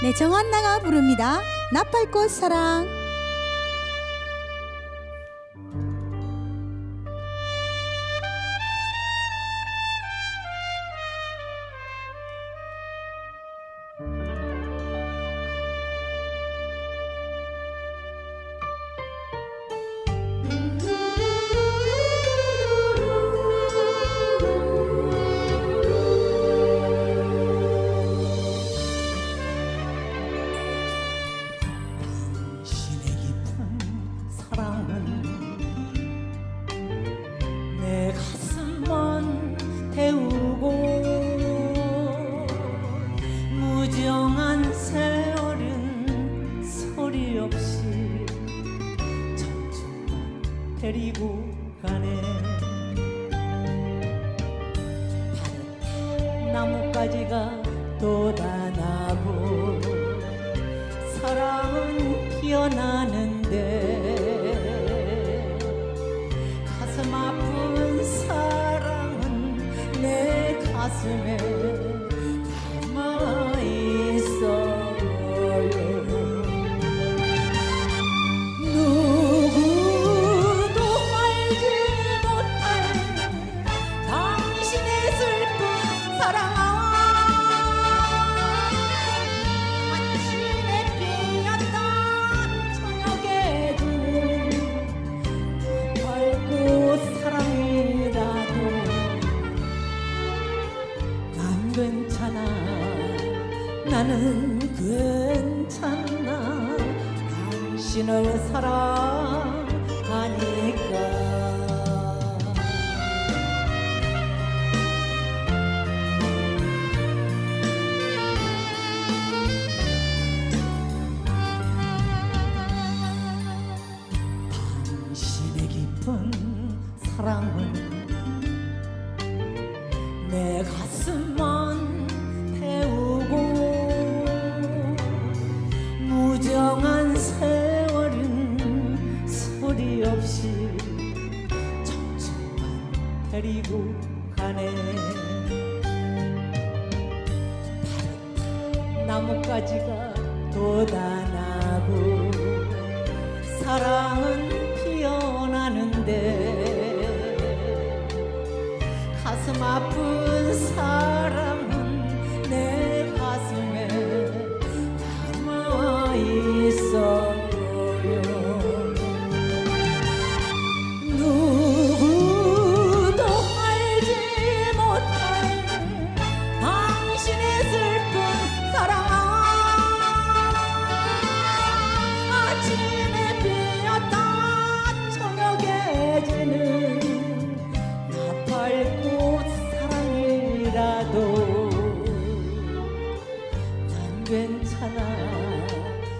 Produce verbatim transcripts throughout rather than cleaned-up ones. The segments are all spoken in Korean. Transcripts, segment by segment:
네, 정한나가 부릅니다. 나팔꽃 사랑. 태우고 무정한 세월은 소리 없이 점점 데리고 가네. 파릇한 나뭇가지가 돋아나고 사랑은 피어나는데 가슴 아픈 사랑은 내 가슴에 남아있어요. 누구도 알지 못할 당신의 슬픈 사랑. 아침에 피었던 저녁에 주는 밝고 사랑이라도 괜찮아, 나는 괜찮아. 당신을 사랑하니까. 당신의 깊은 사랑은 내 가슴만 태우고 무정한 세월은 소리 없이 점점만 데리고 가네. 파릇한 나뭇가지가 돋아나고 사랑은 피어나는데 가슴 아픈 사랑은 내 가슴에 남아있어요. 누구도 알지 못할 당신의 슬픈 사랑. 아침에 피었다 저녁에 지는 나도 난 괜찮아,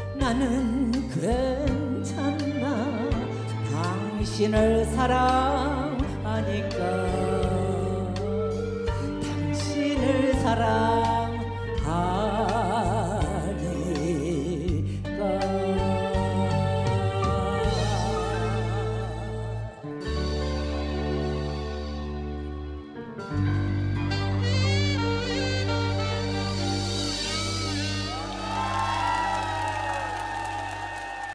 나는 괜찮아. 당신을 사랑